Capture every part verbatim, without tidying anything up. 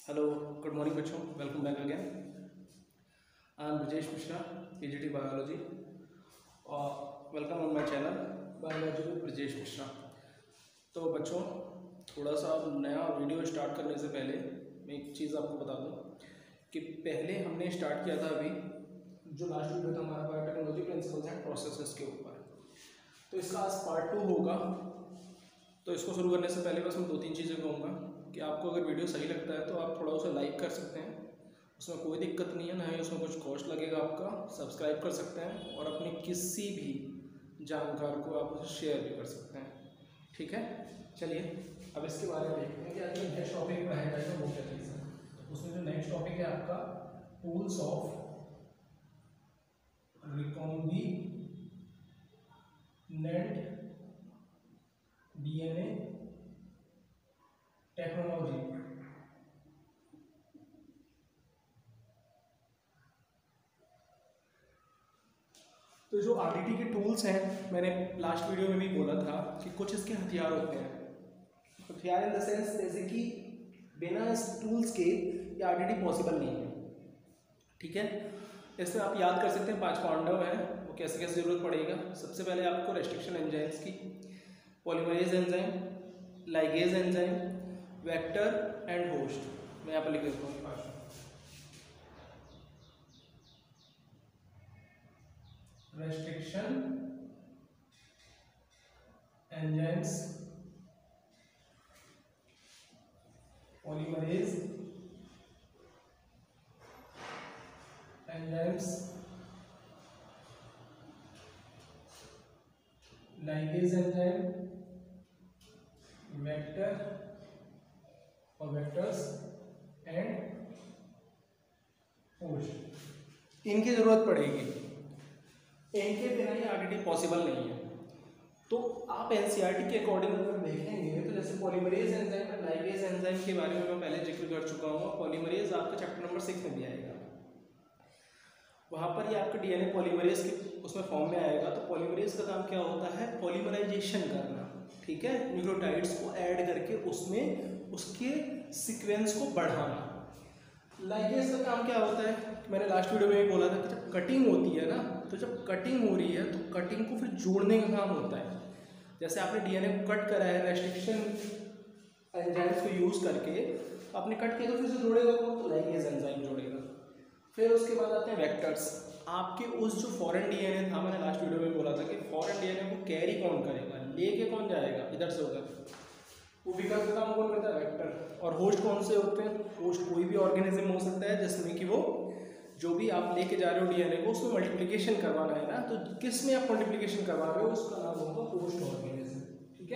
Hello, good morning बच्चों, welcome back again. I am Brajesh Mishra, PGT biology, और welcome on my channel biology with Brajesh Mishra. तो बच्चों, थोड़ा सा नया वीडियो स्टार्ट करने से पहले मैं एक चीज़ आपको बता दूं कि पहले हमने स्टार्ट किया था अभी जो लास्ट वीडियो था हमारा बायोटेक्नोलॉजी प्रिंसिपल्स एंड प्रोसेसेस के ऊपर। तो इसका आज पार्ट टू होगा। तो इसको शुरू करने से पहले बस मैं दो तीन चीज़ें कहूँगा कि आपको अगर वीडियो सही लगता है तो आप थोड़ा उसे लाइक कर सकते हैं, उसमें कोई दिक्कत नहीं है, ना ही उसमें कुछ कॉस्ट लगेगा आपका। सब्सक्राइब कर सकते हैं और अपने किसी भी जानकार को आप उसे शेयर भी कर सकते हैं। ठीक है, चलिए अब इसके बारे में देखते हैं कि आज नेक्स्ट टॉपिक पढ़ाया जाएगा वो क्या चीज़ है। तो उसमें जो नेक्स्ट टॉपिक है आपका tools of recombinant DNA technology. तो जो आरडीटी के टूल्स हैं, मैंने लास्ट वीडियो में भी बोला था कि कुछ इसके हथियार होते हैं। हथियार इन द सेंस जैसे कि बिना इस टूल्स के ये आरडीटी पॉसिबल नहीं है। ठीक है, इसमें आप याद कर सकते हैं पांच पांडव हैं, वो कैसे कैसे जरूरत पड़ेगा। सबसे पहले आपको रेस्ट्रिक्शन एंजाइम्स की, polymerase enzyme, ligase enzyme, vector and host. मैं यहाँ पर लिख देता हूँ भाषा। Restriction enzymes, polymerase enzymes, ligase enzyme, vector और वेक्टर्स एंड होस्ट, इनकी जरूरत पड़ेगी। इनके बिना ये आरडीटी पॉसिबल नहीं है। तो आप एनसीईआरटी के अकॉर्डिंग अगर देखेंगे तो जैसे पॉलीमरेज एंजाइम और लाइगेज एंजाइम के बारे में मैं पहले जिक्र कर चुका हूँ। पॉलीमरेज आपका चैप्टर नंबर सिक्स में भी आएगा, वहाँ पर ये आपका डीएनए पॉलीमरेज के उसमें फॉर्म में आएगा। तो पॉलीमरेज का काम क्या होता है? पॉलीमराइजेशन करना। ठीक है, न्यूक्लियोटाइड्स को ऐड करके उसमें उसके सीक्वेंस को बढ़ाना। लाइगेज का काम क्या होता है? मैंने लास्ट वीडियो में भी बोला था कि जब कटिंग होती है ना, तो जब कटिंग हो रही है तो कटिंग को फिर जोड़ने का काम होता है। जैसे आपने डीएनए को कट करा है रेस्ट्रिक्शन एंजाइम्स को यूज़ करके, आपने कट किया तो फिर से जोड़ेगा कौन? तो लाइगेज एंजाइम जोड़ेगा। फिर उसके बाद आते हैं वेक्टर्स। आपके उस जो फॉरेन डीएनए था, मैंने लास्ट वीडियो में बोला था कि फॉरेन डीएनए को कैरी कौन करेगा, लेके कौन जाएगा इधर से उधर, वो विकल्प का काम कौन करता है? वेक्टर। और होस्ट कौन से होते हैं? होस्ट कोई भी ऑर्गेनिज्म हो सकता है जिसमें कि वो जो भी आप लेके जा रहे हो डीएनए को, उसमें मल्टीप्लिकेशन करवाना है ना, तो किस में आप मल्टीप्लिकेशन करवा रहे हो उसका नाम होगा होस्ट ऑर्गेनिज्म। ठीक है,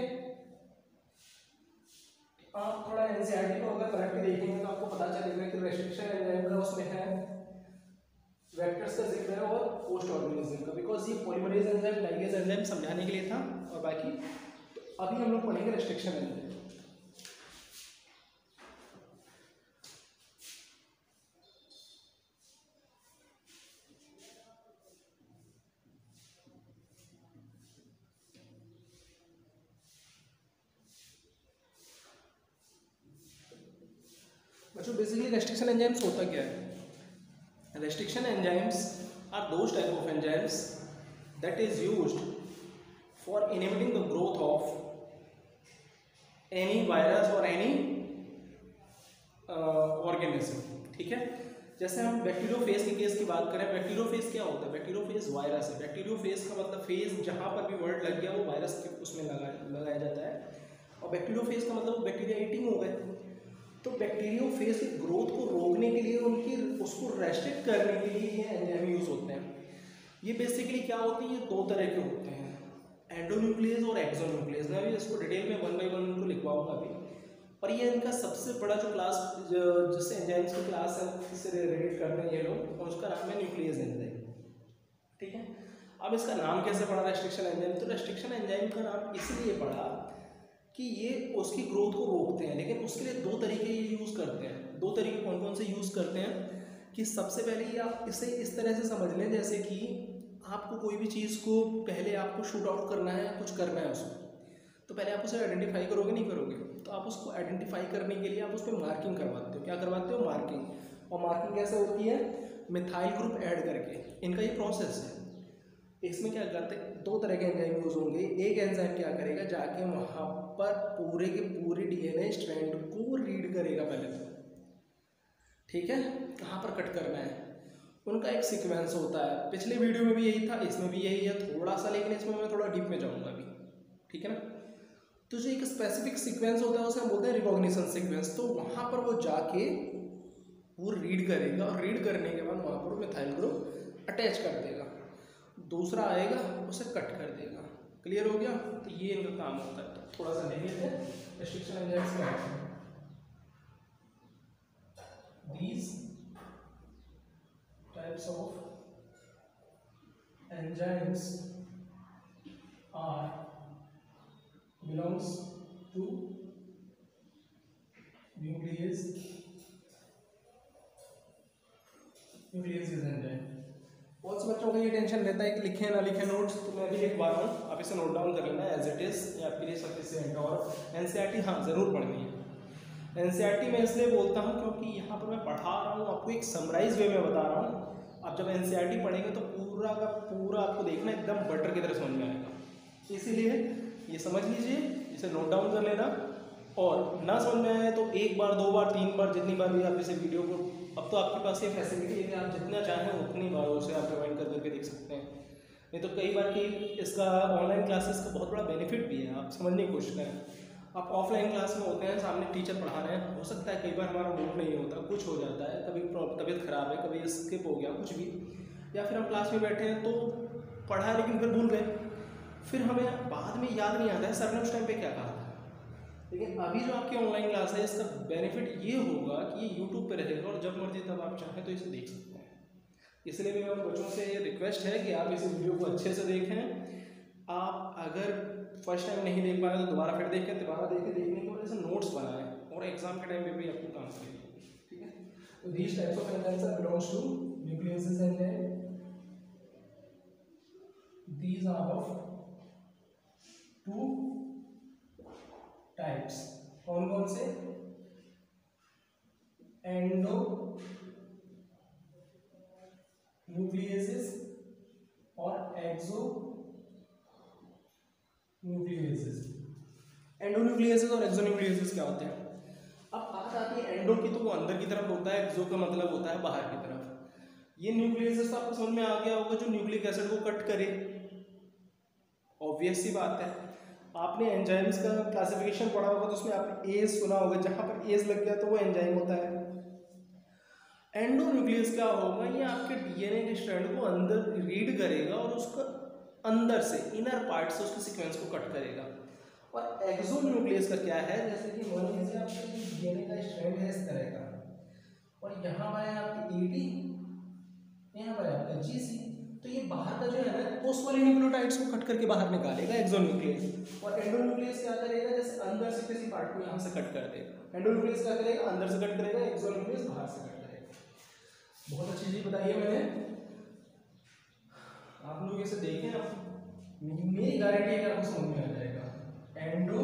आप थोड़ा एनसीईआरटी को अगर करेक्ट देखेंगे तो आपको पता चलेगा कि रेस्ट्रिक्शन एंजाइम का उसमें है, वेक्टर्स का जिक्र है और होस्ट ऑर्गेनिज्म का, बिकॉज ये पॉलीमरेज एंजाइम लाइगेज एंजाइम समझाने के लिए था। और बाकी तो अभी हम लोग पढ़ेंगे रेस्ट्रिक्शन एंजाइम। बच्चों, बेसिकली रेस्ट्रिक्शन एंजाइम्स होता क्या है? Restriction enzymes are those type of enzymes that is used for inhibiting the growth of any virus और एनी ऑर्गेनिज्म। ठीक है, जैसे हम बैक्टीरियोफेज के केस की बात करें, बैक्टीरियोफेज क्या होता है? बैक्टीरियोफेज वायरस है। बैक्टीरियोफेज का मतलब फेज, जहाँ पर भी वर्ड लग गया वो वायरस के उसमें लगा लगाया जाता है। और बैक्टीरियोफेज का मतलब बैक्टीरिया ईटिंग हो गए। तो बैक्टीरियोफेज की ग्रोथ को रोकने के लिए, उनकी उसको रेस्ट्रिक्ट करने के लिए ये एंजाइम यूज होते हैं। ये बेसिकली क्या होते हैं? ये दो तरह के होते हैं, एंडोन्यूक्लियस और एक्सोन्यूक्लियस। मैं भी इसको डिटेल में वन बाई वन उनको लिखवाऊंगा अभी। और ये इनका सबसे बड़ा जो क्लास, जिससे एंजाइम्स की क्लास है इससे रिलेटेड करते हैं ये लोग, और उसका नाम है न्यूक्लियस एंजाइम। ठीक है, अब इसका नाम कैसे पड़ा रेस्ट्रिक्शन एंजाइम? तो रेस्ट्रिक्शन एंजाइम का नाम इसलिए पड़ा कि ये उसकी ग्रोथ को रोकते हैं, लेकिन उसके लिए दो तरीके ये यूज़ करते हैं। दो तरीके कौन कौन से यूज़ करते हैं? कि सबसे पहले ये आप इसे इस तरह से समझ लें जैसे कि आपको कोई भी चीज़ को पहले आपको शूट आउट करना है, कुछ करना है उसको, तो पहले आप उसे आइडेंटिफाई करोगे नहीं करोगे, तो आप उसको आइडेंटिफाई करने के लिए आप उस पर मार्किंग करवाते हो। क्या करवाते हो? मार्किंग। और मार्किंग कैसे होती है? मिथाइल ग्रुप ऐड करके। इनका ये प्रोसेस है। इसमें क्या करते हैं, दो तरह के एंजाइम यूज होंगे। एक एंजाइम क्या करेगा, जाके वहाँ पर पूरे के पूरे डीएनए स्ट्रैंड को रीड करेगा पहले तो, ठीक है, कहाँ पर कट करना है। उनका एक सीक्वेंस होता है। पिछले वीडियो में भी यही था, इसमें भी यही है थोड़ा सा, लेकिन इसमें मैं थोड़ा डीप में जाऊँगा अभी, ठीक है ना। तो जो एक स्पेसिफिक सीक्वेंस होता है उसे हम बोलते हैं रिकॉग्निशन सीक्वेंस। तो वहाँ पर वो जाके वो रीड करेगा और रीड करने के बाद वहाँ पर मिथाइल ग्रुप अटैच कर देगा। दूसरा आएगा उसे कट कर देगा। क्लियर हो गया? तो ये इनका काम होता है। तो थोड़ा सा देख लेते हैं रेस्ट्रिक्शन एंजाइम्स क्या है। These types of enzymes are belongs to nuclease nuclease enzyme। बहुत से बच्चों को ये टेंशन रहता है कि लिखे ना लिखे नोट्स, तो मैं भी लिख पा रहा हूँ, आप इसे नोट डाउन कर लेना एज इट इज, ये आपके लिए सफिशिएंट। और एनसीईआरटी हाँ ज़रूर पढ़नी है। एनसीईआरटी मैं इसलिए बोलता हूँ क्योंकि यहाँ पर मैं पढ़ा रहा हूँ, आपको एक समराइज वे में बता रहा हूँ। आप जब एनसीईआरटी पढ़ेंगे तो पूरा का पूरा आपको देखना एकदम बटर की तरह समझ में आएगा। इसीलिए ये समझ लीजिए, इसे नोट डाउन कर लेना, और ना समझ में आए तो एक बार दो बार तीन बार जितनी बार भी आप इसे वीडियो को, अब तो आपके पास ये फैसिलिटी है कि आप जितना चाहें उतनी बार उसे आप रिवाइंड कर करके देख सकते हैं। नहीं तो कई बार कि इसका ऑनलाइन क्लासेस का बहुत बड़ा बेनिफिट भी है, आप समझने की कोशिश करें। आप ऑफलाइन क्लास में होते हैं, सामने टीचर पढ़ा रहे हैं, हो सकता है कई बार हमारा मूड नहीं होता, कुछ हो जाता है, कभी तबीयत खराब है, कभी स्किप हो गया कुछ भी, या फिर हम क्लास में बैठे हैं तो पढ़ा है लेकिन फिर भूल गए, फिर हमें बाद में याद नहीं आता है सर ने उस टाइम पे क्या कहा था। लेकिन अभी जो आपकी ऑनलाइन क्लास है इसका बेनिफिट ये होगा कि ये यूट्यूब पे रहेगा और जब मर्जी तब आप चाहें तो इसे देख सकते हैं। इसलिए मेरे बच्चों से ये रिक्वेस्ट है कि आप इस वीडियो को अच्छे से देखें। आप अगर फर्स्ट टाइम नहीं देख पा रहे तो दोबारा फिर देखें, दोबारा देखें, देखने के बाद ऐसे नोट्स बनाएं और एग्जाम के टाइम में भी आपको काम करेंगे, ठीक है। तो these types of enzymes are belongs to nuclease enzyme. These are of two types. कौन कौन से? एंडो न्यूक्लियसेस और एक्सो न्यूक्लियसेस। एंडोन्यूक्लियसेस और एक्सोन्यूक्लियसेस क्या होते हैं? अब बात आती है एंडो की, तो वो अंदर की तरफ होता है, एक्सो का मतलब होता है बाहर की तरफ। ये न्यूक्लियसेस तो आपको समझ में आ गया होगा, जो न्यूक्लिक एसिड को कट करे, ऑब्वियस सी बात है। आपने एंजाइम्स का क्लासिफिकेशन पढ़ा होगा तो उसमें आपने एज सुना होगा, जहां पर एज लग गया तो वो एंजाइम होता है। एंडोन्यूक्लियस क्या होगा? ये आपके डीएनए के स्ट्रैंड को अंदर रीड करेगा और उसका अंदर से, इनर पार्ट से उसके सीक्वेंस को कट करेगा। और एक्सोन्यूक्लियस का क्या है? जैसे कि मान लीजिए आपका डीएनए का स्ट्रैंड है इस तरह का, और यहाँ पर है आपकी एटी, यहाँ पर है आपका जीसी, तो ये बाहर का जो है ना उस वाले न्यूक्लियोटाइड्स को कट करके बाहर निकालेगा एक्सोन्यूक्लियस। और एंडोन्यूक्लियस क्या करेगा? जैसे अंदर से किसी पार्ट को यहाँ से कट कर देगा। एंडोन्यूक्लियस क्या करेगा? अंदर से कट करेगा, एक्सोन्यूक्लियस बाहर से कट करेगा। बहुत अच्छी चीज बताई है मैंने, आप लोग इसे देखें, आप मेरी गारंटी है कि आपको समझ में आ जाएगा। Endo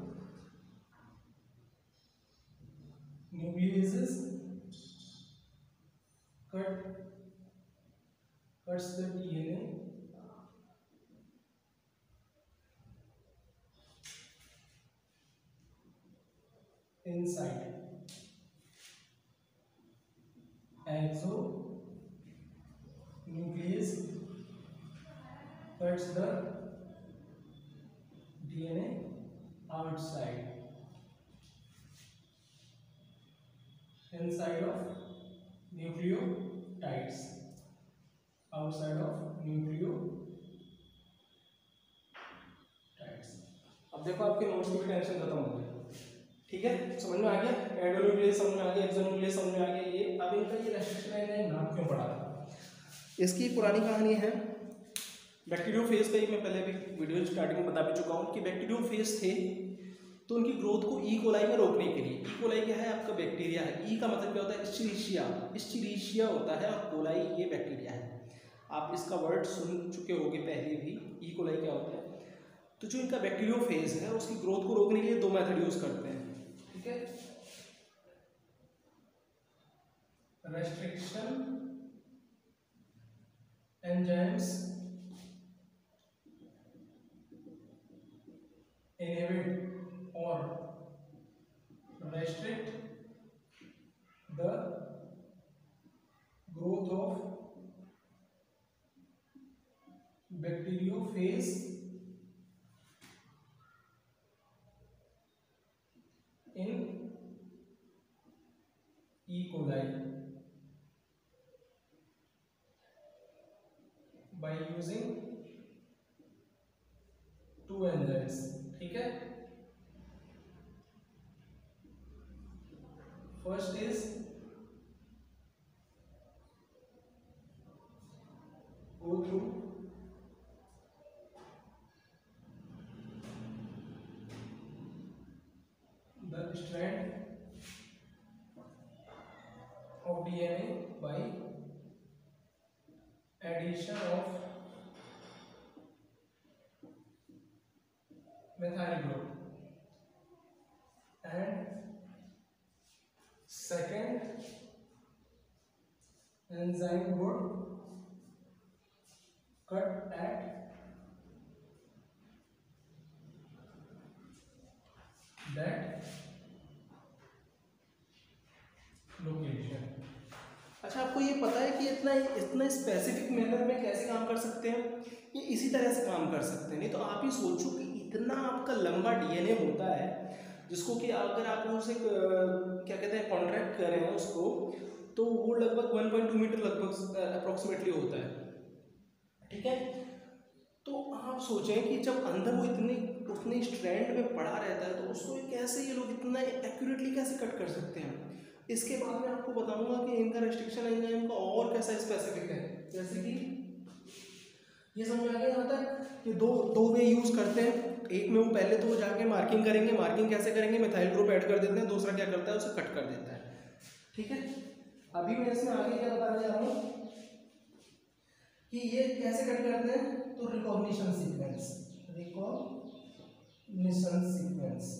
nucleus cut cuts the D N A inside exonuclease cuts the D N A outside inside of nucleotides, outside of nucleotides। अब देखो आपके नोट्स की भी टेंशन खत्म हो गई, ठीक है, समझ में आ गया। एंडोन्यूक्लियस समझ में आ गया, एक्सोन्यूक्लियस समझ में आ गया। ये अब इनका ये रेस्ट्रिक्शन एंजाइम नाम क्यों पड़ा था, इसकी पुरानी कहानी है। बैक्टीरियोफेज का ही मैं पहले भी वीडियो स्टार्टिंग में बता भी चुका हूँ कि बैक्टीरियोफेज थे तो उनकी ग्रोथ को ई कोलाई में रोकने के लिए। ई कोलाई क्या है? आपका बैक्टीरिया है। ई का मतलब क्या होता है? इस्चरीशिया। इस्चरीशिया होता है और कोलाई ये बैक्टीरिया है। आप इसका वर्ड सुन चुके होंगे पहले भी। ई कोलाई क्या होता है? तो जो इनका बैक्टीरियोफेज है उसकी ग्रोथ को रोकने के लिए दो मेथड यूज करते हैं, ठीक है। Restriction enzymes inhibit or restrict the growth of bacteriophage in E. coli by using two enzymes, ठीक है। First is go through the strand of D N A by addition of methyl group, and second enzyme would cut at that location. अच्छा, आपको ये पता है कि इतना इतना स्पेसिफिक मैनर में कैसे काम कर सकते हैं? ये इसी तरह से काम कर सकते हैं। नहीं तो आप ही सोचो कि इतना आपका लंबा डीएनए होता है जिसको कि अगर आप उसे क्या कहते हैं कॉन्ट्रैक्ट कर रहे हैं उसको, तो वो लगभग वन पॉइंट टू मीटर लगभग अप्रोक्सीमेटली होता है, ठीक है। तो आप सोचें कि जब अंदर वो इतने उतने स्ट्रैंड में पड़ा रहता है तो उसको कैसे ये लोग इतना एक्यूरेटली कैसे कट कर सकते हैं? इसके बाद में आपको बताऊंगा कि इनका रेस्ट्रिक्शन एंजाइम का और कैसा स्पेसिफिक है। जैसे कि ये समझ आ गया यहाँ तक कि दो दो वे यूज करते हैं। एक में वो पहले तो वो जाके मार्किंग करेंगे, मार्किंग कैसे करेंगे, मिथाइल ग्रुप ऐड कर देते हैं, दूसरा क्या करता है उसे कट कर देता है, ठीक है। अभी मैं इसमें आगे क्या बताने जा रहा हूँ कि ये कैसे कट करते हैं। तो रिकॉग्निशन सीक्वेंस, रिकॉग्निशन सीक्वेंस।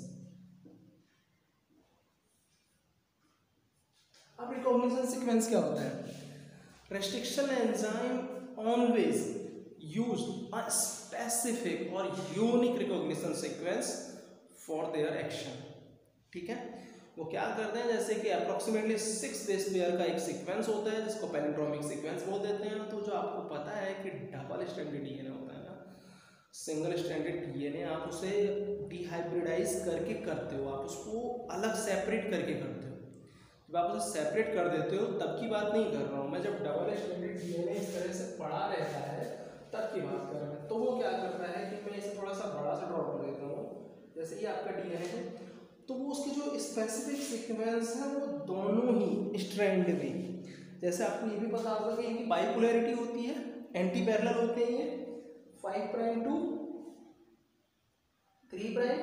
अब रिकॉग्निशन सीक्वेंस क्या होता है? Restriction enzyme always use a specific और unique recognition sequence for their action, ठीक है। वो क्या करते हैं, जैसे कि अप्रोक्सीमेटली सिक्स बेस पेयर का एक सीक्वेंस होता है जिसको पैलिंड्रोमिक सीक्वेंस बोल देते हैं। तो जो आपको पता है कि डबल स्ट्रैंडेड डीएनए होता है ना, सिंगल स्ट्रैंडेड डीएनए, आप उसे डिहाइब्रिडाइज करके करते हो, आप उसको अलग सेपरेट करके करते हो। जब आप उसे सेपरेट कर देते हो तब की बात नहीं कर रहा हूँ मैं, जब डबल स्ट्रैंडेड डीएनए इस तरह से पड़ा रहता है तब की बात कर रहा हूँ। तो वो क्या करता है कि मैं इसे थोड़ा सा बड़ा सा ड्रॉ कर देता हूँ। जैसे ये आपका डीएनए है, तो वो उसकी जो स्पेसिफिक सीक्वेंस है वो दोनों ही स्ट्रैंड में, जैसे आपको ये भी पता होगा कि इनकी बाइपोलैरिटी होती है, एंटी पैरेलल होते हैं ये, five prime to three prime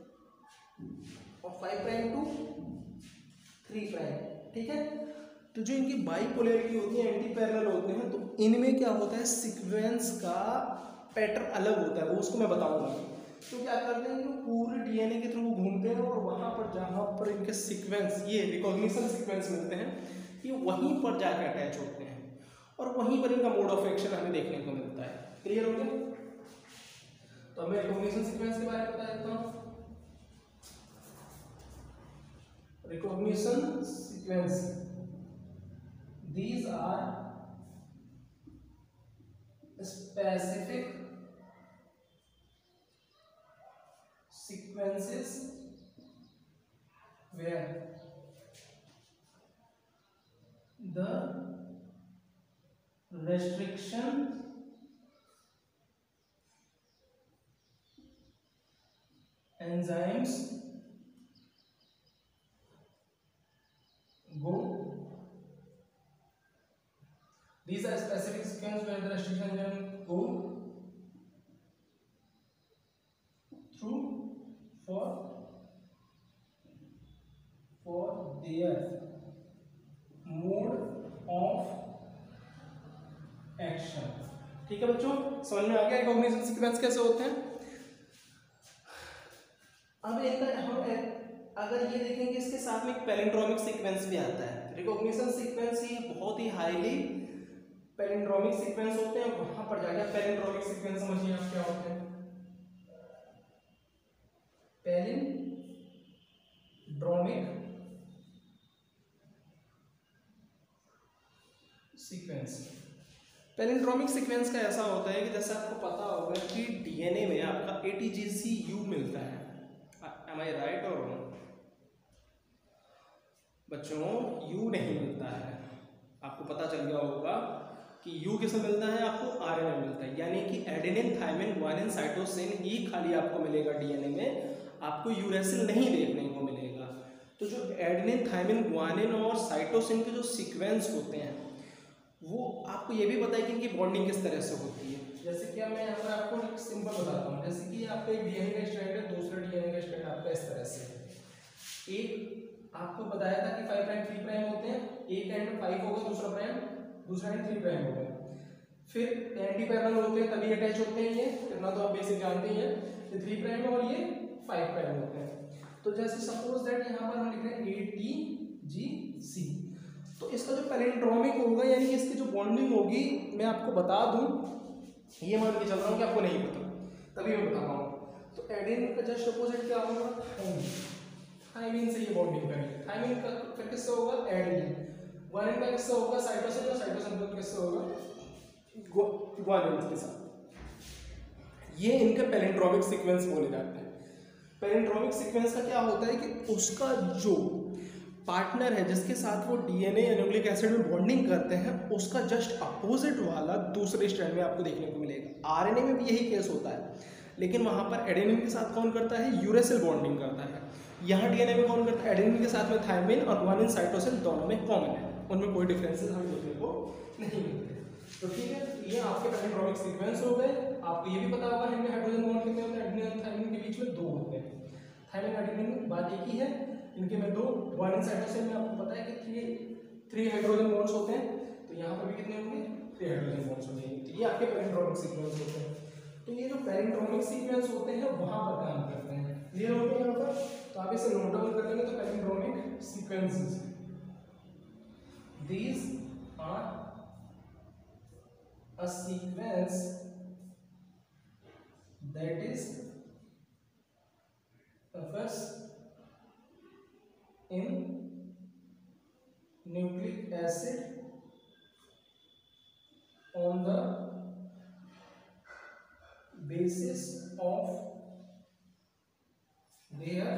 और five prime to three prime, ठीक है। तो जो इनकी बाइपोलैरिटी होती है, एंटी पैरेलल होते हैं, तो इनमें क्या होता है सीक्वेंस का पैटर्न अलग होता है, वो उसको मैं बताऊंगा। तो क्या करते हैं कि वो पूरे डीएनए के थ्रू घूमते हैं और वहाँ पर जहाँ पर इनके सीक्वेंस, ये रिकॉग्निशन सीक्वेंस मिलते हैं, ये वहीं पर जाकर अटैच होते हैं और वहीं पर इनका मोड ऑफ एक्शन हमें देखने को मिलता है। क्लियर हो गया? तो मैं रिकॉग्निशन सीक्वेंस के बारे में बता देता हूँ। Recognition sequence, these are specific sequences where the restriction enzymes go, these are specific sequences where the restriction enzymes go through for for their mode of action, ठीक है बच्चों, समझ में आ गया रिकॉग्निशन सीक्वेंस कैसे होते हैं। अब इनका हम अगर ये देखेंगे इसके साथ में एक पैलिंड्रोमिक सीक्वेंस भी आता है। रिकॉग्निशन सीक्वेंस ये बहुत ही हाईली पैलिंड्रोमिक सीक्वेंस होते हैं। वहां पर जाकर पैलिंड्रोमिक सीक्वेंस समझिए आप क्या होते हैं। पैलिंड्रोमिक सीक्वेंस पैलिंड्रोमिक सीक्वेंस का ऐसा होता है कि जैसे आपको पता होगा कि डीएनए में आपका एटीजीसी यू मिलता है। एम आई राइट और रॉन्ग बच्चों? यू नहीं मिलता है। आपको पता चल गया होगा कि यू किसे मिलता है, आपको आरएनए मिलता है। यानी कि एडेनिन थाइमिन ग्वानिन साइटोसिन ही खाली आपको मिलेगा डीएनए में, आपको यूरेसिल नहीं देखने को मिलेगा। तो जो एडेनिन थाइमिन ग्वानिन और साइटोसिन के जो सीक्वेंस होते हैं वो आपको ये भी पता है कि इनकी बॉन्डिंग किस तरह से होती है। जैसे कि मैं यहाँ पर आपको एक सिंपल बताता हूँ। जैसे कि आपका एक डीएनए का स्ट्रैंड है, दूसरा डीएनए का स्ट्रैंड आपका इस तरह से। एक आपको बताया था कि फाइव प्राइम थ्री प्राइम होते हैं, एक एंड फाइव होगा, दूसरा प्राइम दूसरा एंड थ्री प्राइम होगा। फिर एंटी पैरेलल होते हैं तभी अटैच होते हैं। ये इतना तो आप बेसिक जानते ही हैं। ये थ्री प्राइम और ये फाइव प्राइम होते हैं। तो जैसे सपोज दैट यहाँ पर हम लिख रहे हैं ए टी जी सी, तो इसका जो पैलिंड्रोमिक होगा यानी कि इसकी जो बॉन्डिंग होगी, मैं आपको बता दूं, ये मान के चल रहा हूँ कि आपको नहीं पता, तभी मैं बता पाऊँ। तो एडेनिन का जस्ट अपोजिट क्या होगा? थाइमिन। थाइमिन से ये बॉन्डिंग करेंगे। थाइमिन का फिर किससे होगा? एडेनिन। ग्वानिन का किससे होगा? साइटोसिन। और साइटोसिन का किससे होगा? ग्वानिन के साथ। ये इनके पैलिंड्रोमिक सीक्वेंस बोले जाते हैं। पैलिंड्रोमिक सीक्वेंस का क्या होता है कि उसका जो पार्टनर है जिसके साथ वो डीएनए या न्यूक्लिक एसिड में बॉन्डिंग करते हैं, उसका जस्ट अपोजिट वाला दूसरे स्ट्रैंड में आपको देखने को मिलेगा। आरएनए में भी यही केस होता है, लेकिन वहां पर एडेनिन के साथ कौन करता है? यूरेसिल बॉन्डिंग करता है। यहाँ डीएनए में कौन करता है? एडेनिन के साथ में थाइमिन और ग्वानिन साइटोसिन दोनों में कॉमन है, उनमें कोई डिफरेंसेस हमें देखने को नहीं मिलते। तो ठीक है, ये आपके पैलिंड्रोमिक सीक्वेंस हो गए। आपको ये भी पता होगा इनमें हाइड्रोजन बॉन्ड कितने होते हैं? एडेनिन और थाइमिन के बीच में दो होते हैं। थाइमिन एडेनिन बात एक ही है, इनके में दो। ग्वानिन साइटोसिन में आपको पता है कि थ्री थ्री हाइड्रोजन बॉन्ड्स होते हैं, तो यहाँ पर भी कितने होंगे? थ्री हाइड्रोजन बॉन्ड्स होंगे। तो ये आपके पैलिंड्रोमिक सीक्वेंस होते हैं। तो ये जो पैलिंड्रोमिक सीक्वेंस होते हैं वहां पर काम करते हैं। क्लियर हो गया यहाँ पर? तो आप इसे नोट डाउन कर लेंगे। तो palindromic sequences, these are a sequence that is occurs in nucleic acid on the basis of their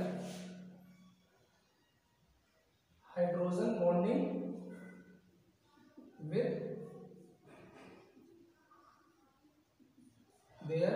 hydrogen bonding with their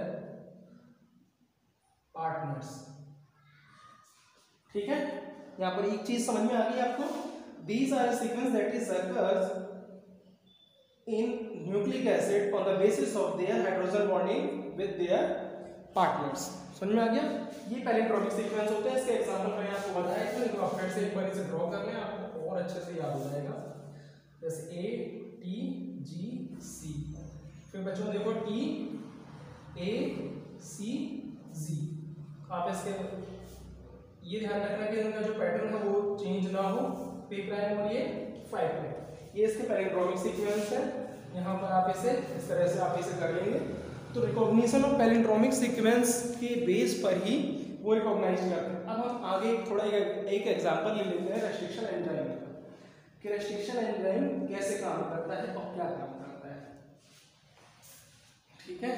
partners। ठीक है, यहां पर एक चीज समझ में आ गई आपको। These are a sequence that is occurs in nucleic acid on the basis of their hydrogen bonding with their partners। समझ में आ गया? ये पैलिंड्रोमिक सीक्वेंस होते हैं। इसके एग्जांपल मैंने आपको बताया, तो इनको आप फिर से एक बार इसे ड्रॉ कर लें, आपको और अच्छे से याद हो जाएगा। जैसे ए टी जी सी, फिर बच्चों देखो टी ए सी जी। आप इसके ये ध्यान रखना कि इनका जो पैटर्न है वो चेंज ना हो, पी प्राइम और ये फाइव प्राइम। ये इसके पैलिंड्रोमिक सीक्वेंस है। यहाँ पर आप इसे इस तरह से आप इसे कर लेंगे। तो रिकॉग्निशन ऑफ पैलिंड्रोमिक सीक्वेंस के बेस पर ही वो रिकॉग्नाइज करते हैं। अब हम आगे थोड़ा एक एग्जांपल ले लेते हैं रेस्ट्रिक्शन एंजाइम का, कि रेस्ट्रिक्शन एंजाइम कैसे काम करता है और क्या काम करता है। ठीक है,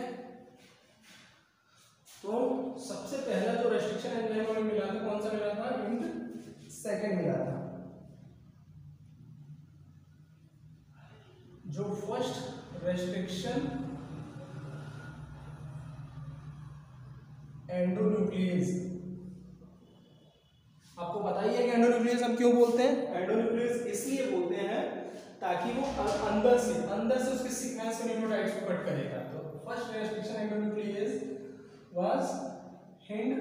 तो सबसे पहला जो रेस्ट्रिक्शन एंजाइम हमें मिला था, कौन सा मिला था? हिंट सेकंड मिला था। जो फर्स्ट रेस्ट्रिक्शन एंडोन्यूक्लियस, आपको पता ही है कि एंडोन्यूक्लियस हम क्यों बोलते हैं? एंडोन्यूक्लियस इसलिए बोलते हैं ताकि वो अंदर से अंदर से उसके सीक्वेंस के न्यूक्लियोटाइड्स को कट करेगा। तो first restriction endonuclease was Hind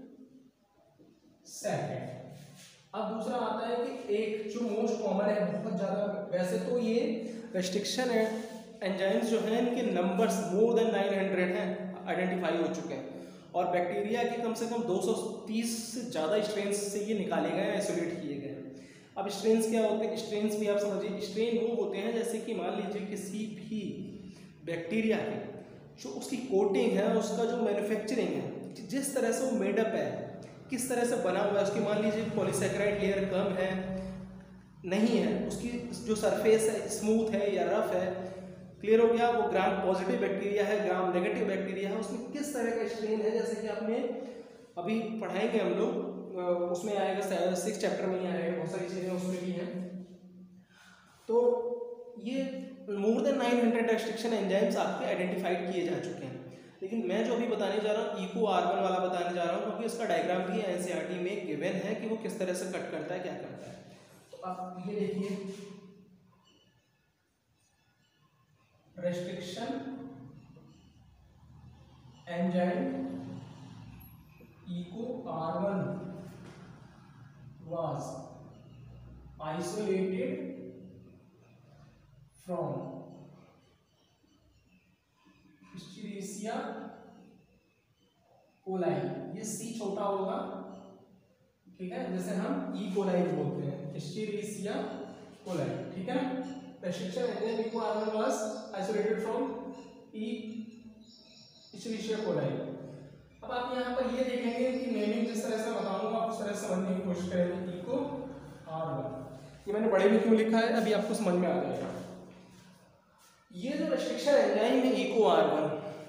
second. अब दूसरा आता है कि एक जो मोस्ट कॉमन है, बहुत ज्यादा, वैसे तो ये रेस्ट्रिक्शन एंजाइम्स जो हैं इनके numbers more than nine hundred हैं, आइडेंटिफाई हो चुके हैं, और बैक्टीरिया के कम से कम दो सौ तीस से ज़्यादा स्ट्रेन्स से ये निकाले गए हैं, आइसोलेट किए गए हैं। अब स्ट्रेन्स क्या होते हैं? स्ट्रेन्स भी आप समझिए, स्ट्रेन वो होते हैं जैसे कि मान लीजिए किसी भी बैक्टीरिया के जो उसकी कोटिंग है, उसका जो मैन्युफैक्चरिंग है, जिस तरह से वो मेडअप है, किस तरह से बना हुआ है, उसकी मान लीजिए पॉलीसैकेराइड लेयर कम है, नहीं है, उसकी जो सरफेस है स्मूथ है या रफ है, क्लियर हो गया? वो ग्राम पॉजिटिव बैक्टीरिया है, ग्राम नेगेटिव बैक्टीरिया है, उसमें किस तरह का स्ट्रेन है, जैसे कि आपने अभी पढ़ाएंगे हम लोग, उसमें आएगा सिक्स चैप्टर में ही आएगा, बहुत सारी चीज़ें उसमें भी हैं। तो ये more than nine hundred restriction enzymes आपके आइडेंटिफाइड किए जा चुके हैं, लेकिन मैं जो अभी बताने जा रहा हूँ इको आर वन वाला बताने जा रहा हूँ, क्योंकि इसका डायग्राम भी एनसीईआरटी में गिवन है कि वो किस तरह से कट करता है, क्या करता है। तो आप ये देखिए, restriction enzyme Eco R one was isolated from Escherichia coli। ये सी छोटा होगा, ठीक है, जैसे हम ई कोलाई बोलते हैं, Escherichia coli, ठीक है ना। Restriction enzyme Eco R one was isolated from E Escherichia coli। अब आप यहाँ पर ये देखेंगे कि नेमिंग जिस तरह से बताऊंगा आप उस तरह से समझने की कोशिश करेंगे। इको आर वन, ये मैंने बड़े में क्यों लिखा है अभी आपको समझ में आ जाएगा। ये जो रेस्ट्रिक्शन एंजाइम है इको आर वन,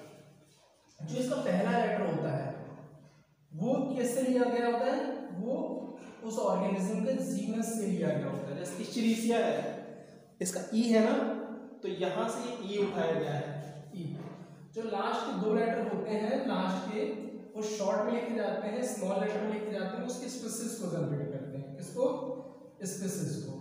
जो इसका पहला लेटर होता है वो किससे लिया गया होता है? वो उस ऑर्गेनिज्म के जीनस से लिया गया होता है। जैसे Escherichia है, इसका ई है ना, तो यहाँ से ये ई उठाया गया है। ई जो लास्ट के दो लेटर होते हैं, लास्ट के वो शॉर्ट में लिखे जाते हैं, स्मॉल लेटर में लिखे जाते हैं, उसके स्पीसीज को जनरेट करते हैं। किसको? स्पीसीज को,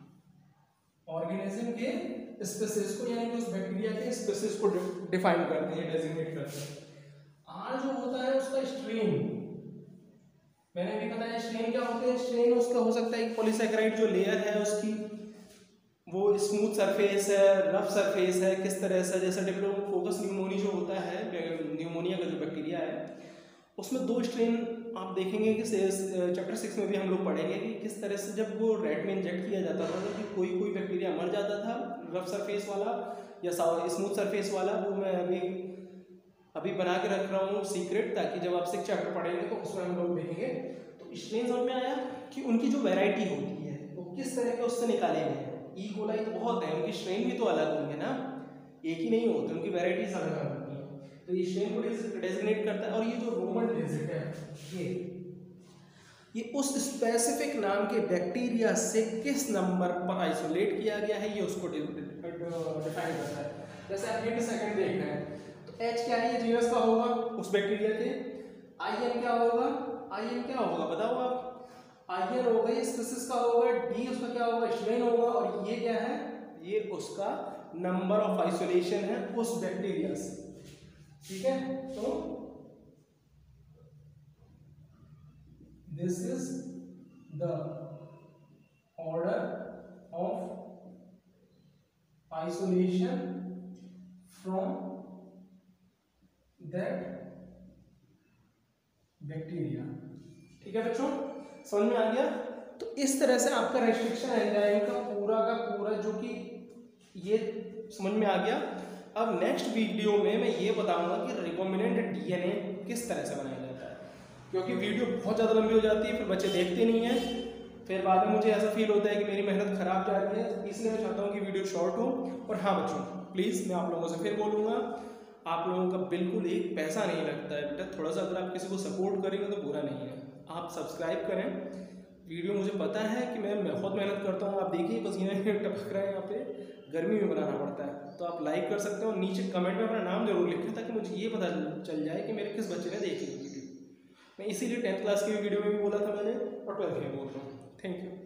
ऑर्गेनिज्म के स्पीसीज को, यानी कि उस बैक्टीरिया के स्पीसीज को डिफाइन करते हैं, डेजिग्नेट करते हैं। आर जो होता है उसका स्ट्रेन, मैंने भी बताया स्ट्रेन क्या होते हैं। स्ट्रेन उसका हो सकता है पॉलीसैकेराइड जो लेयर है उसकी वो स्मूथ सरफेस है, रफ सरफेस है, किस तरह से, जैसे डिप्लोकोकस न्यूमोनी जो होता है, न्यूमोनिया का जो बैक्टीरिया है, उसमें दो स्ट्रेन आप देखेंगे कि चैप्टर सिक्स में भी हम लोग पढ़ेंगे कि किस तरह से जब वो रेट में इंजेक्ट किया जाता था कि कोई कोई बैक्टीरिया मर जाता था, रफ सरफेस वाला या स्मूथ सरफेस वाला। वो मैं अभी अभी बना के रख रहा हूँ सीक्रेट, ताकि जब आप सिक्स चैप्टर पढ़ेंगे तो उसमें हम लोग देखेंगे। तो स्ट्रेन समझ में आया कि उनकी जो वेराइटी होती है वो किस तरह के उससे निकाले गए हैं। ई कोलाई तो बहुत है, उनकी स्ट्रेन भी तो अलग होंगे ना, एक ही नहीं होते, उनकी वेराइटीज अलग अलग होती हैं। तो ये स्ट्रेन को डेजिग्नेट करता है। और ये जो रोमन डिजिट है, ये ये उस स्पेसिफिक नाम के बैक्टीरिया से किस नंबर पर आइसोलेट किया गया है, ये उसको डिफाइन करता है। जैसे आप ये सेकंड देख रहे हैं, तो एच क्या है, ये जीनस का होगा उस बैक्टीरिया के। आई एन क्या होगा, आई एन क्या होगा बताओ आप, आई एन होगा ये स्पीसीज का होगा, डी उसका क्या होगा, स्ट्रेन होगा, और ये क्या है, ये उसका नंबर ऑफ आइसोलेशन है उस बैक्टीरिया से, ठीक है। तो this is the order of isolation from that bacteria, ठीक है बच्चों, समझ में आ गया। तो इस तरह से आपका रेस्ट्रिक्शन एंजाइम का पूरा का पूरा जो कि ये समझ में आ गया। अब नेक्स्ट वीडियो में मैं ये बताऊंगा कि रिकॉम्बिनेंट डीएनए किस तरह से बनाया जाता है, क्योंकि वीडियो बहुत ज़्यादा लंबी हो जाती है, फिर बच्चे देखते नहीं हैं, फिर बाद में मुझे ऐसा फील होता है कि मेरी मेहनत खराब जा रही है। इसलिए मैं चाहता हूँ कि वीडियो शॉर्ट हो। और हाँ बच्चों, प्लीज़ मैं आप लोगों से फिर बोलूँगा, आप लोगों का बिल्कुल एक पैसा नहीं लगता है बेटा, थोड़ा सा अगर आप किसी को सपोर्ट करेंगे तो बुरा नहीं है। आप सब्सक्राइब करें वीडियो, मुझे पता है कि मैं बहुत मेहनत करता हूँ, आप देखिए पसीने टपक रहे हैं, यहाँ पे गर्मी में बनाना पड़ता है। तो आप लाइक कर सकते हो, नीचे कमेंट में अपना नाम जरूर लिखें, ताकि मुझे ये पता चल जाए कि मेरे किस बच्चे ने देखी वीडियो। मैं इसीलिए टेंथ क्लास की वीडियो में भी बोला था मैंने, और ट्वेल्थ में बोल रहा हूँ। Thank you.